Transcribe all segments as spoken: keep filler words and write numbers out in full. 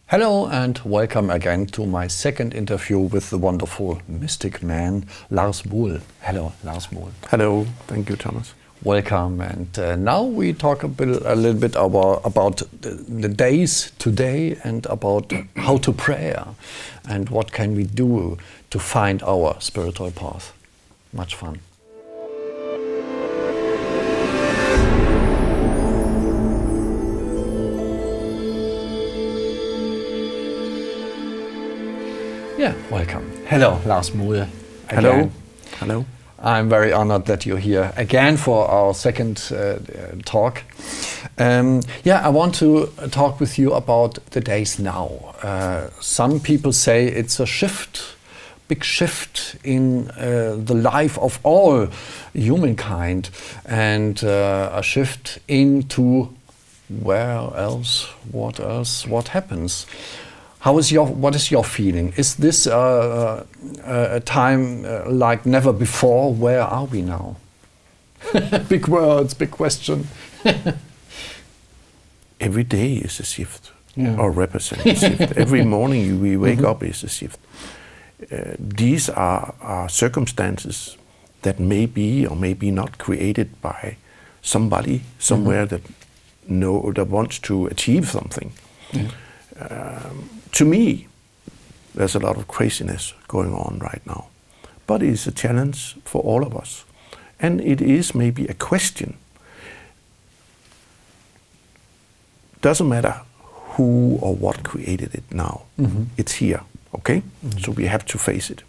Hello and welcome again to my second interview with the wonderful mystic man Lars Boel. Hello, Lars Boel. Hello, thank you, Thomas. Welcome, and uh, now we talk a, bit, a little bit about, about the, the days today and about how to pray and what can we do to find our spiritual path. Much fun. Yeah, welcome. Hello, Lars Boel. Hello. Hello. I'm very honored that you're here again for our second uh, talk. Um, yeah, I want to talk with you about the days now. Uh, some people say it's a shift, big shift in uh, the life of all humankind, and uh, a shift into where else, what else, what happens. How is your, what is your feeling? Is this uh, a time uh, like never before? Where are we now? Big words, big question. Every day is a shift, yeah. or represents a shift. Every morning you, we wake mm-hmm. up is a shift. Uh, these are, are circumstances that may be or may be not created by somebody somewhere mm-hmm. that know that wants to achieve something. Yeah. Um, to me, there's a lot of craziness going on right now, but it is a challenge for all of us, and it is maybe a question. Doesn't matter who or what created it now. Mm-hmm. It's here, okay? Mm-hmm. So we have to face it.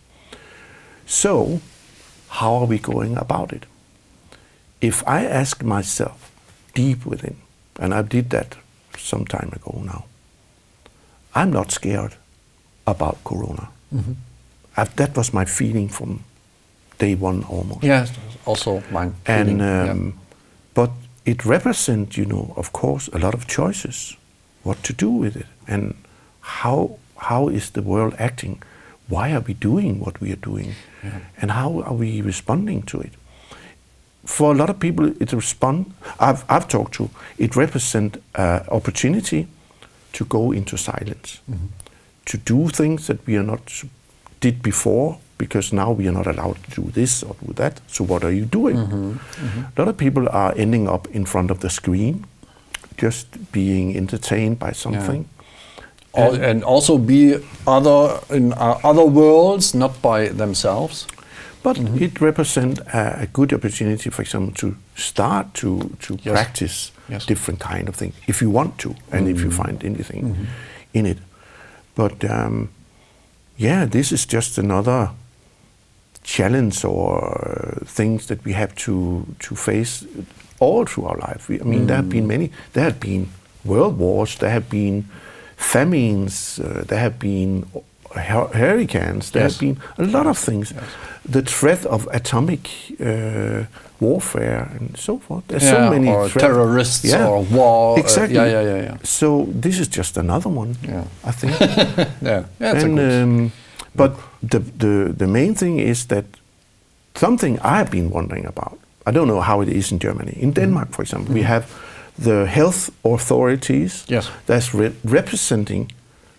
So, how are we going about it? If I ask myself deep within, and I did that some time ago now, I'm not scared about Corona. Mm-hmm. I've, that was my feeling from day one almost. Yes, also mine. And feeling, um, yeah. But it represents, you know, of course, a lot of choices, what to do with it, and how how is the world acting? Why are we doing what we are doing, yeah. and how are we responding to it? For a lot of people, it respond. I've I've talked to. It represents uh, opportunity to go into silence, mm-hmm. to do things that we are not did before, because now we are not allowed to do this or do that. So what are you doing? Mm-hmm. Mm-hmm. A lot of people are ending up in front of the screen, just being entertained by something. Yeah. And, and also be other in uh, other worlds, not by themselves. But mm-hmm. it represents a, a good opportunity, for example, to start to, to yes. practice yes. different kind of things, if you want to, and mm-hmm. if you find anything mm-hmm. in it. But um, yeah, this is just another challenge or things that we have to, to face all through our life. We, I mean, mm-hmm. there have been many, there have been world wars, there have been famines, uh, there have been hurricanes, there yes. have been a lot of things. Yes. The threat of atomic uh, warfare and so forth. There's yeah, so many or threat. terrorists yeah. or war. Exactly. Uh, yeah, yeah, yeah, yeah. So this is just another one, yeah. I think. yeah, yeah it's and, a good um, but the, the, the main thing is that something I've been wondering about, I don't know how it is in Germany. In Denmark, mm-hmm. for example, mm-hmm. we have the health authorities yes. that's re representing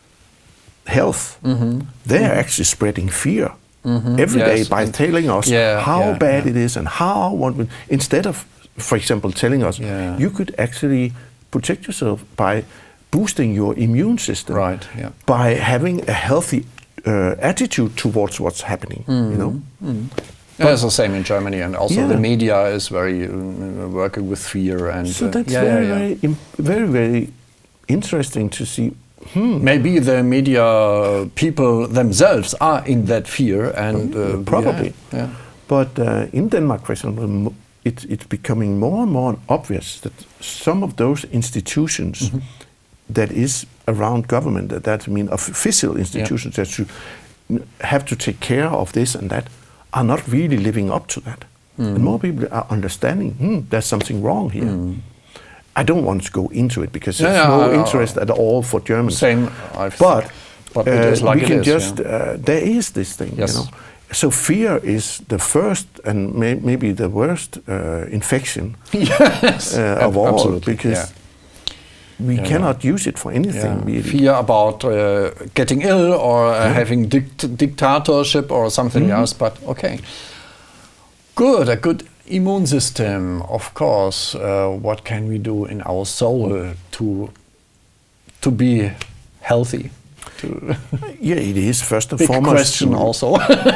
health. Mm-hmm. They're mm-hmm. actually spreading fear mm-hmm. every yes. day by and telling us yeah, how yeah, bad yeah. it is and how what we, instead of, for example, telling us yeah. you could actually protect yourself by boosting your immune system, right? Yeah. By having a healthy uh, attitude towards what's happening. Mm-hmm. You know. Mm-hmm. Yeah, it's the same in Germany, and also yeah. the media is very uh, working with fear, and so that's uh, yeah, very, yeah, yeah. very, very, very interesting to see. Hmm. Maybe the media people themselves are in that fear, and uh, probably. Yeah, yeah. But uh, in Denmark, for example, it, it's becoming more and more obvious that some of those institutions mm-hmm. that is around government, that, that I mean official institutions yeah. that should have to take care of this and that, are not really living up to that. Mm. And more people are understanding, hmm, there's something wrong here. Mm. I don't want to go into it because yeah, there's yeah, no uh, interest at all for Germans. Same, I've but but it is uh, like we it can is, just, yeah. uh, there is this thing, yes. you know. So fear is the first and may, maybe the worst uh, infection yes, uh, of all, absolutely. because yeah. we yeah, cannot yeah. use it for anything. Yeah. Really. Fear about uh, getting ill or uh, Yeah. having dict dictatorship or something Mm-hmm. else, but okay. Good, a good immune system, of course. Uh, what can we do in our soul to to be healthy? To Yeah, it is first and big foremost. question to, also.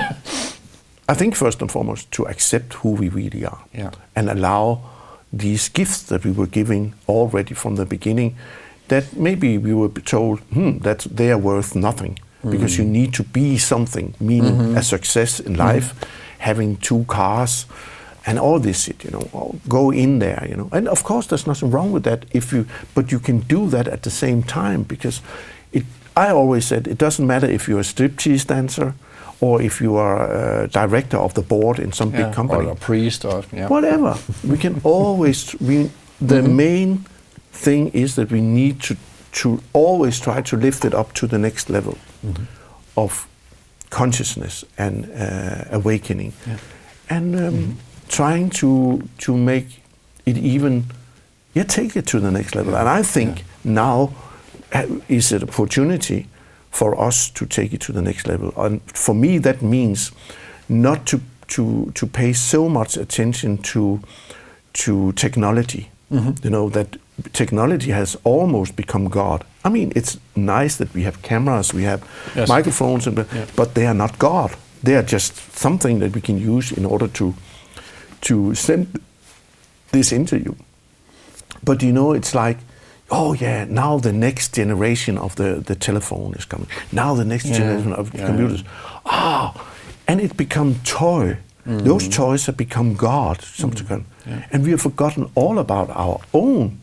I think first and foremost to accept who we really are, Yeah. and allow these gifts that we were giving already from the beginning, that maybe we were told, hmm, that they are worth nothing, because you need to be something, meaning a success in life, having two cars, and all this shit, you know, all go in there, you know. And of course, there's nothing wrong with that if you, but you can do that at the same time, because it. I always said it doesn't matter if you're a striptease dancer, or if you are a director of the board in some Yeah, big company, or a priest, or yeah. whatever. We can always. We, the main thing is that we need to to always try to lift it up to the next level of consciousness and uh, awakening, Yeah. and um, trying to to make it even, yeah, take it to the next level. And I think now uh, is an opportunity for us to take it to the next level. And for me, that means not to to to pay so much attention to to technology. You know, that technology has almost become God. I mean, it's nice that we have cameras, we have Yes. microphones, and, Yeah. but they are not God. They are just something that we can use in order to to send this into you. But you know, it's like, oh yeah, now the next generation of the, the telephone is coming. Now the next Yeah. generation of Yeah, computers. Ah, and it become toy. Those toys have become God, subsequent. Yeah. And we have forgotten all about our own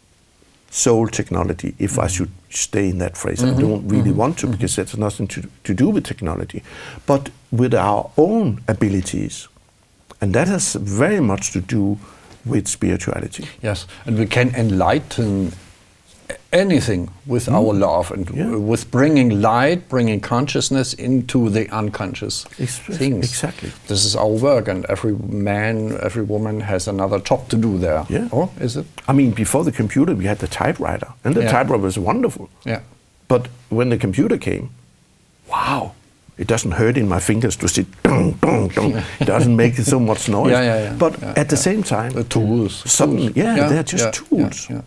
soul technology, if I should stay in that phrase. I don't really want to, because that's nothing to, to do with technology, but with our own abilities. And that has very much to do with spirituality. Yes, and we can enlighten anything with our love, and Yeah. w- with bringing light, bringing consciousness into the unconscious Ex- things. exactly. This is our work, and every man, every woman has another job to do there. Yeah. Or is it? I mean, before the computer, we had the typewriter, and the Yeah. typewriter was wonderful. Yeah. But when the computer came, wow, it doesn't hurt in my fingers to sit, dong, dong, dong. It doesn't make so much noise. Yeah, yeah, yeah. But Yeah, at the yeah. same time, The tools. suddenly, tools. yeah, they're just yeah, tools. yeah, yeah.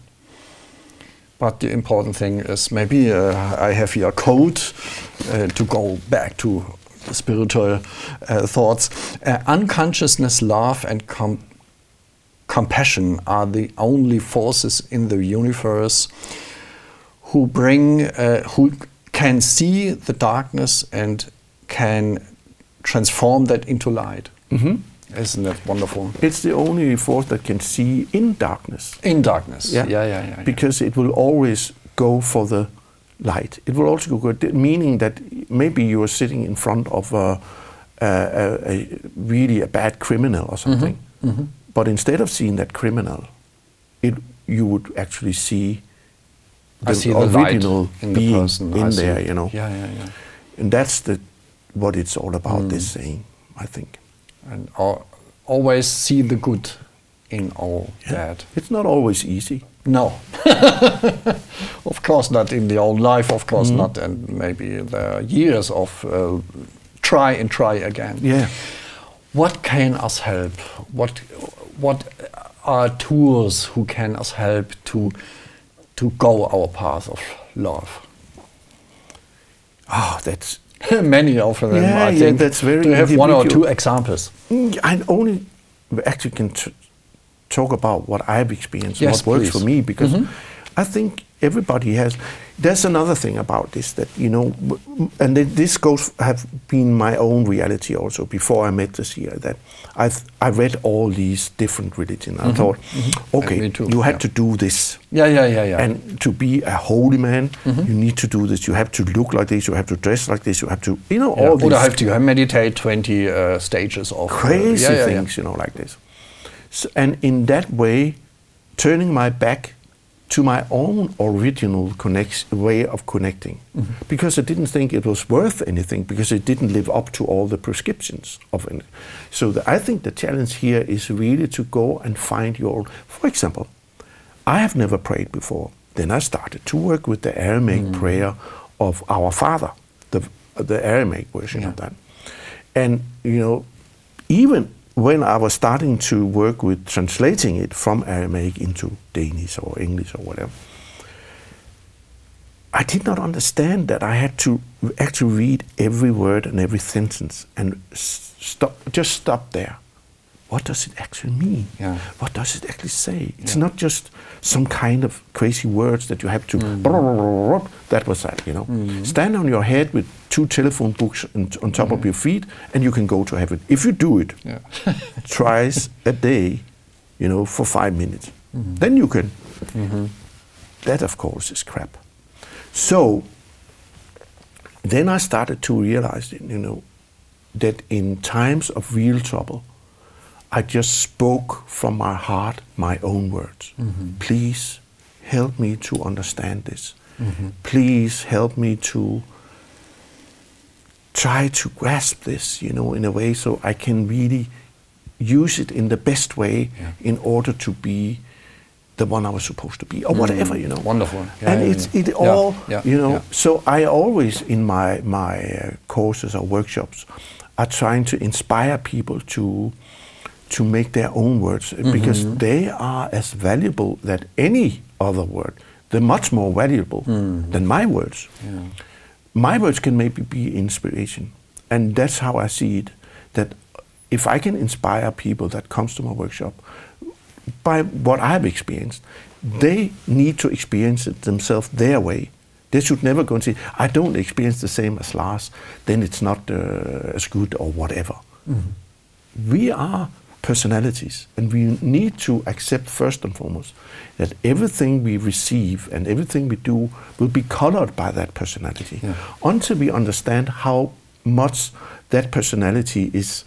But the important thing is maybe uh, I have here a code uh, to go back to spiritual uh, thoughts. Uh, unconsciousness, love, and com compassion are the only forces in the universe who bring, uh, who can see the darkness and can transform that into light. Mm-hmm. Isn't that wonderful? It's the only force that can see in darkness. In darkness. Yeah, yeah, yeah. yeah, yeah. Because it will always go for the light. It will also go, meaning that maybe you are sitting in front of a, a, a, a really a bad criminal or something, Mm-hmm. but instead of seeing that criminal, it you would actually see the I see the light original in the being person. in I see. there, you know. Yeah, yeah, yeah. And that's the what it's all about. This saying, I think. And al always see the good in all Yeah. that. It's not always easy. No, of course not in the old life. Of course not, and maybe there are years of uh, try and try again. Yeah. What can us help? What what are tools who can us help to to go our path of love? Oh, that's Many of them, Yeah, I yeah, think. that's very Do you have one or individual. two examples? Mm, I only actually can t talk about what I've experienced, Yes, what works please. for me, because Mhm. I think everybody has. There's another thing about this that you know, w- and th- this goes have been my own reality also. Before I met this year, that I've I read all these different religions. I thought, okay, And me too, you had yeah. to do this. Yeah, yeah, yeah, yeah. And to be a holy man, you need to do this. You have to look like this. You have to dress like this. You have to, you know, Yeah. all Or these have to meditate twenty uh, stages of uh, crazy yeah, yeah, yeah. things, you know, like this. So, and in that way, turning my back to my own original connect, way of connecting, because I didn't think it was worth anything, because it didn't live up to all the prescriptions of it. So the, I think the challenge here is really to go and find your own. For example, I have never prayed before. then I started to work with the Aramaic mm. prayer of Our Father, the, the Aramaic version yeah. of that. And, you know, even when I was starting to work with translating it from Aramaic into Danish or English or whatever, I did not understand that I had to actually read every word and every sentence and stop, just stop there. What does it actually mean? Yeah. What does it actually say? It's yeah. not just some kind of crazy words that you have to, mm. that was that, you know. Mm. Stand on your head with two telephone books on, on top mm. of your feet and you can go to heaven. If you do it yeah. twice a day, you know, for five minutes, mm. then you can. Mm-hmm. That, of course, is crap. So then I started to realize, you know, that in times of real trouble, I just spoke from my heart my own words. Mm-hmm. Please help me to understand this. Mm-hmm. Please help me to try to grasp this, you know, in a way so I can really use it in the best way yeah. in order to be the one I was supposed to be, or whatever, you know. Wonderful. Yeah, and yeah, it's yeah. it all, yeah, you know. yeah. So I always, in my my uh, courses or workshops, are trying to inspire people to to make their own words, mm-hmm. because they are as valuable than any other word. They're much more valuable mm-hmm. than my words. Yeah. My words can maybe be inspiration, and that's how I see it. That if I can inspire people that comes to my workshop by what I've experienced, they need to experience it themselves their way. They should never go and say, I don't experience the same as Lars, then it's not uh, as good or whatever. Mm-hmm. We are personalities, and we need to accept first and foremost that everything we receive and everything we do will be colored by that personality. Yeah. Until we understand how much that personality is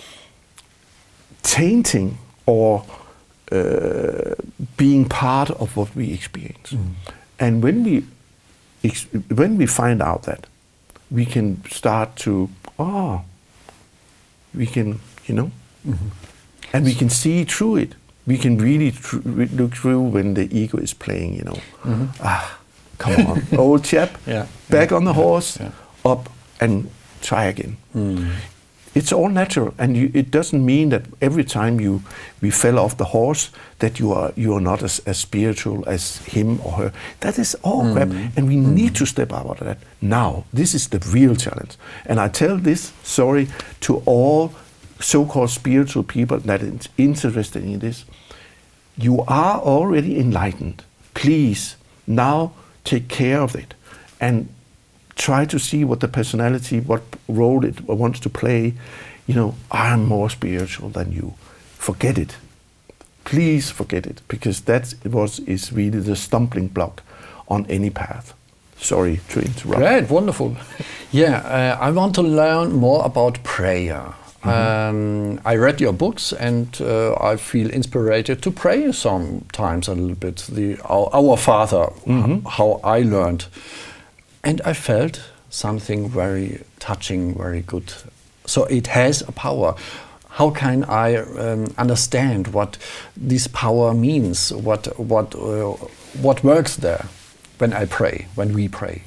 tainting or uh, being part of what we experience. Mm. And when we ex when we find out that, we can start to, oh, we can, you know, mm-hmm. and we can see through it. We can really tr look through when the ego is playing, you know. Mm-hmm. Ah, come on, old chap, yeah. back yeah. on the horse, yeah. up and try again. Mm. It's all natural, and you, it doesn't mean that every time you we fell off the horse that you are you are not as, as spiritual as him or her. That is all mm. crap, and we mm. need to step out of that now. This is the real challenge, and I tell this sorry to all so-called spiritual people that is interested in this. You are already enlightened. Please now take care of it and try to see what the personality, what role it wants to play. You know, I'm more spiritual than you. Forget it. Please forget it, because that was is really the stumbling block on any path. Sorry to interrupt. Great, wonderful. Yeah, uh, I want to learn more about prayer. Mm-hmm. um, I read your books, and uh, I feel inspired to pray sometimes a little bit. The Our, our Father, mm-hmm. how I learned. And I felt something very touching, very good. So it has a power. How can I um, understand what this power means? What what uh, what works there when I pray, when we pray?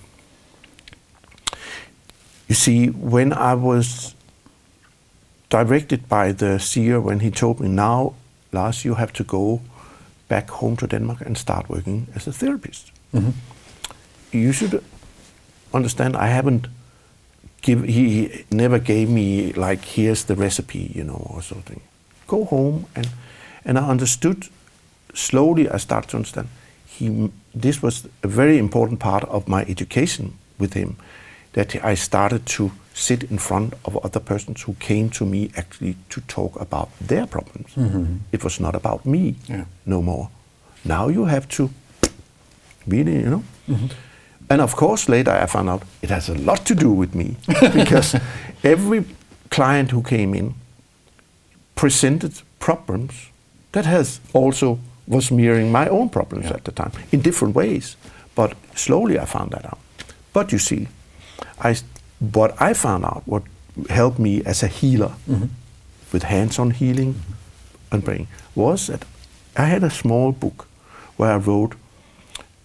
You see, when I was directed by the seer, when he told me, now, Lars, you have to go back home to Denmark and start working as a therapist. Mm-hmm. You should understand, I haven't give he, he never gave me like, here's the recipe, you know, or something. Go home, and and I understood slowly. I started to understand he this was a very important part of my education with him, that I started to sit in front of other persons who came to me actually to talk about their problems. Mm-hmm. It was not about me yeah. no more. Now you have to really, you know. Mm-hmm. And of course, later I found out it has a lot to do with me, because every client who came in presented problems that has also was mirroring my own problems yeah. at the time in different ways. But slowly I found that out. But you see, I what I found out, what helped me as a healer mm-hmm. with hands-on healing mm-hmm. and praying, was that I had a small book where I wrote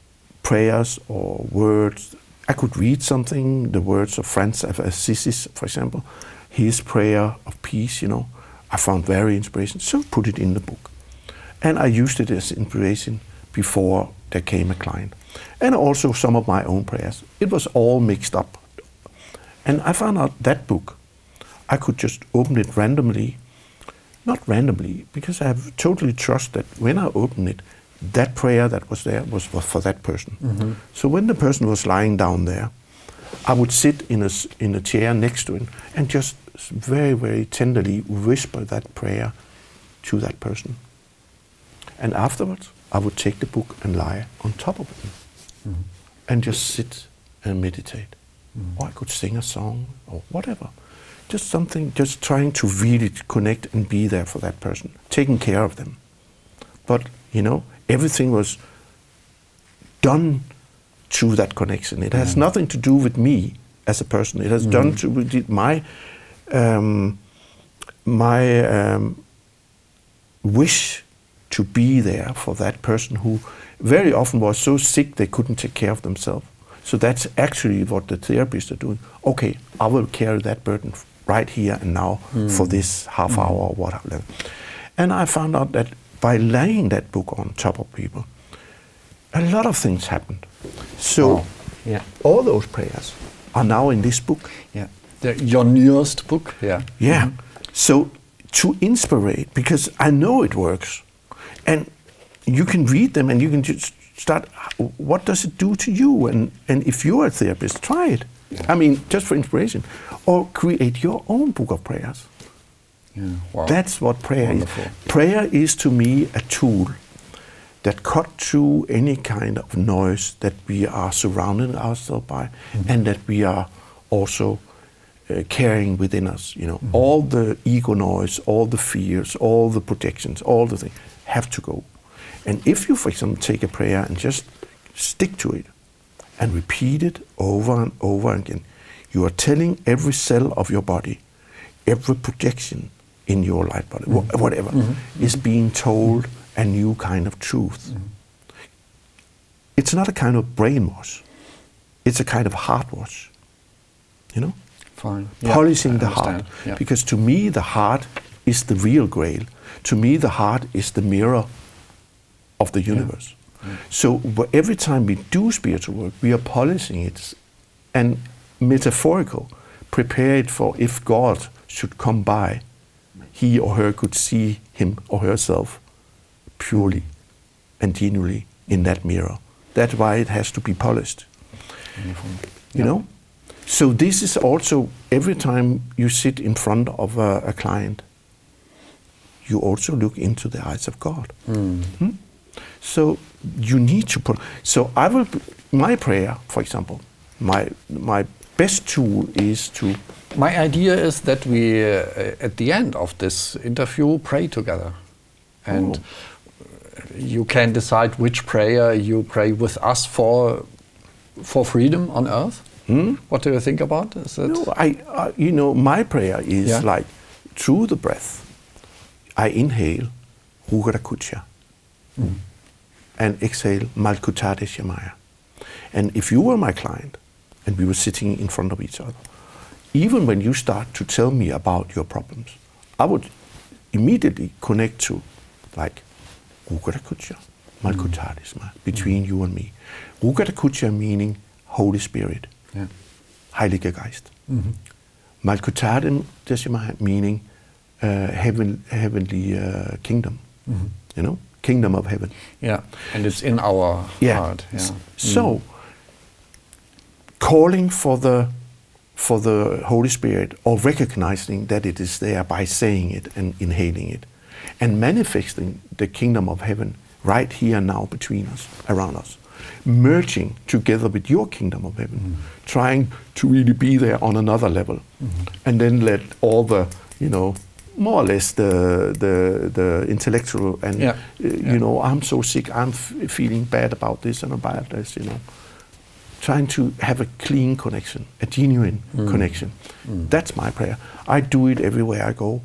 prayers or words. I could read something, the words of Francis of Assisi, for example, his prayer of peace, you know, I found very inspiration, so put it in the book. And I used it as inspiration before there came a client. And also some of my own prayers. It was all mixed up. And I found out that book, I could just open it randomly. Not randomly, because I have totally trust that when I open it, that prayer that was there was for that person. Mm-hmm. So when the person was lying down there, I would sit in a, in a chair next to him and just very, very tenderly whisper that prayer to that person. And afterwards, I would take the book and lie on top of it mm-hmm. and just sit and meditate. Mm-hmm. Or I could sing a song or whatever. Just something, just trying to really connect and be there for that person, taking care of them. But, you know, everything was done through that connection. It has mm. nothing to do with me as a person. It has mm. done to with my um, my um, wish to be there for that person who very often was so sick they couldn't take care of themselves. So that's actually what the therapists are doing. Okay, I will carry that burden right here and now mm. for this half mm. hour or whatever. And I found out that by laying that book on top of people, a lot of things happened. So wow. yeah. all those prayers are now in this book. Yeah, the, your newest book. Yeah. Yeah. Mm-hmm. So to inspire, because I know it works, and you can read them and you can just start. What does it do to you? And and if you're a therapist, try it. Yeah. I mean, just for inspiration, or create your own book of prayers. Yeah. Wow. That's what prayer Wonderful. is. Prayer is to me a tool that cut through any kind of noise that we are surrounding ourselves by, mm-hmm. and that we are also uh, carrying within us. You know, mm-hmm. all the ego noise, all the fears, all the projections, all the things have to go. And if you, for example, take a prayer and just stick to it and repeat it over and over again, you are telling every cell of your body, every projection in your life body, mm-hmm. wh- whatever, mm-hmm. is being told a new kind of truth. Mm-hmm. It's not a kind of brainwash. It's a kind of heart wash. You know? Fine. Polishing yeah, the heart. Yeah. Because to me, the heart is the real grail. To me, the heart is the mirror of the universe. Yeah. Yeah. So w- every time we do spiritual work, we are polishing it and metaphorical, prepare it for if God should come by, he or her could see him or herself purely and genuinely in that mirror. That's why it has to be polished. Wonderful. You Yeah. know? So this is also, every time you sit in front of a, a client, you also look into the eyes of God. Mm. Hmm? So you need to put, so I will, my prayer, for example, my my best tool is to... My idea is that we, uh, at the end of this interview, pray together. And Oh. you can decide which prayer you pray with us for for freedom on earth. Hmm? What do you think about it? Is it No, I, I, you know, my prayer is Yeah. like, through the breath, I inhale, Rugarakucha, Mm. and exhale, Malkutade Shamaya. And if you were my client, and we were sitting in front of each other, even when you start to tell me about your problems, I would immediately connect to, like, Rugarakucha, Malkutade Shamaya, between you and me. Rugarakucha meaning Holy Spirit, Yeah. Heilige Geist. Mhm. Malkutade Shamaya meaning uh, heaven, heavenly uh, kingdom, Mhm. you know, kingdom of heaven. Yeah, and it's in our Yeah. heart. Yeah. S- So, calling for the for the Holy Spirit, or recognizing that it is there by saying it and inhaling it, and manifesting the kingdom of heaven right here now between us, around us, merging together with your kingdom of heaven, Mm. trying to really be there on another level, Mhm. and then let all the, you know, more or less the the the intellectual and Yeah. uh, you Yeah. know, I'm so sick, I'm f- feeling bad about this and about this, you know. Trying to have a clean connection, a genuine Mm. connection. Mm. That's my prayer. I do it everywhere I go,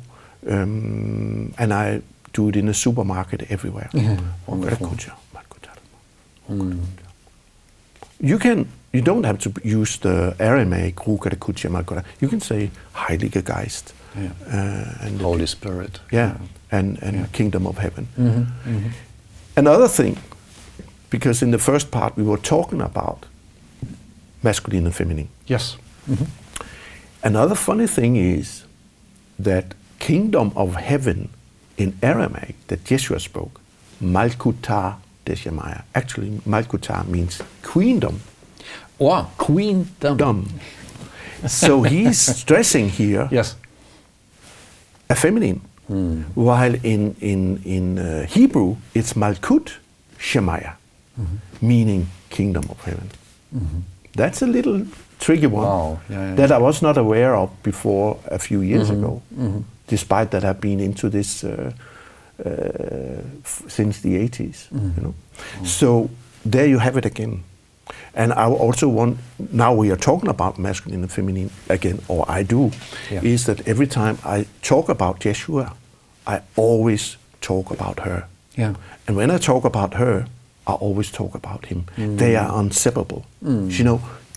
um, and I do it in the supermarket everywhere. Yeah. Wonderful. Rugarakucha, Malkutade. Mm. You can. You don't have to use the Aramaic Ruka Kucha Malkura. You can say Heilige Geist. Yeah. Uh, and Holy Spirit. Yeah. yeah. And and Yeah. Kingdom of Heaven. Mm-hmm. Mm-hmm. Another thing, because in the first part we were talking about masculine and feminine. Yes. Mm-hmm. Another funny thing is that Kingdom of Heaven in Aramaic that Yeshua spoke, Malkuta Deshamaya. Actually, Malkuta means queendom. Or queendom. Dumb. So he's stressing here Yes. a feminine, Mm. while in in in uh, Hebrew it's Malkut Shemaya, Mm-hmm. meaning Kingdom of Heaven. Mm-hmm. That's a little tricky one Wow. Yeah, yeah, that yeah. I was not aware of before a few years Mm-hmm. ago. Mm-hmm. Despite that, I've been into this uh, uh, f- since the eighties. Mm-hmm. You know, so there you have it again. And I also want, now we are talking about masculine and feminine again, or I do, Yeah. is that every time I talk about Yeshua, I always talk about her. Yeah. And when I talk about her, I always talk about him. They are inseparable. You know,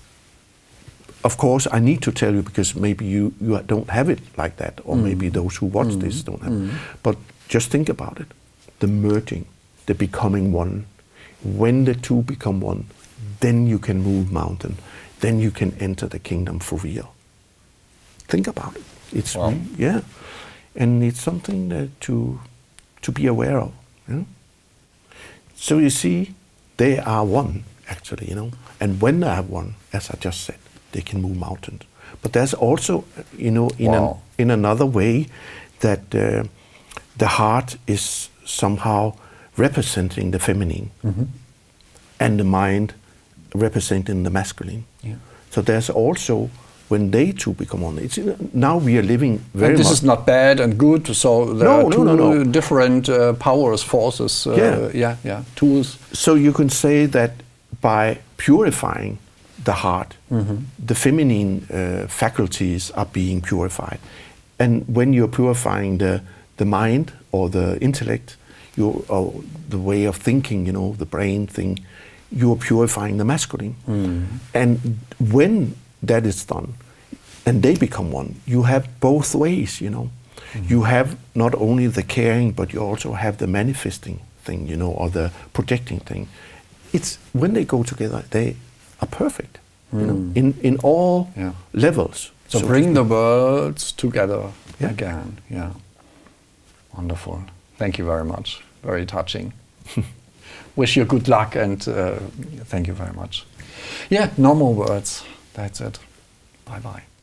of course, I need to tell you because maybe you, you don't have it like that, or maybe those who watch this don't have it. But just think about it. The merging, the becoming one. When the two become one, then you can move mountain. Then you can enter the kingdom for real. Think about it. It's Wow. re- yeah, and it's something that to to be aware of. You know? So you see, they are one actually. You know, and when they are one, as I just said, they can move mountains. But there's also, you know, in Wow. an, in another way, that uh, the heart is somehow representing the feminine, Mm-hmm. and the mind representing the masculine. Yeah. So there's also, when they two become one, it's now we are living very And this much. is not bad and good. So there No, are no, two no, no. different uh, powers, forces. Uh, Yeah. yeah, yeah, tools. So you can say that by purifying the heart, the feminine uh, faculties are being purified. And when you're purifying the, the mind or the intellect, you or the way of thinking, you know, the brain thing, you're purifying the masculine. And when that is done, and they become one, you have both ways, you know. You have not only the caring, but you also have the manifesting thing, you know, or the projecting thing. It's when they go together, they are perfect, you know, in, in all Yeah. levels. So, to bring speak. the worlds together Yeah. again. Yeah. Wonderful. Thank you very much. Very touching. Wish you good luck and uh, thank you very much. Yeah, no more words. That's it. Bye bye.